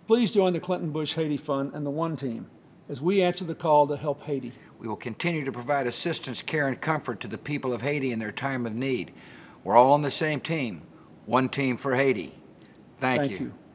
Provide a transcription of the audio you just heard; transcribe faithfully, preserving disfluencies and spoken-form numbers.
Please join the Clinton Bush Haiti Fund and the One Team as we answer the call to help Haiti. We will continue to provide assistance, care, and comfort to the people of Haiti in their time of need. We're all on the same team. One team for Haiti. Thank, Thank you. you.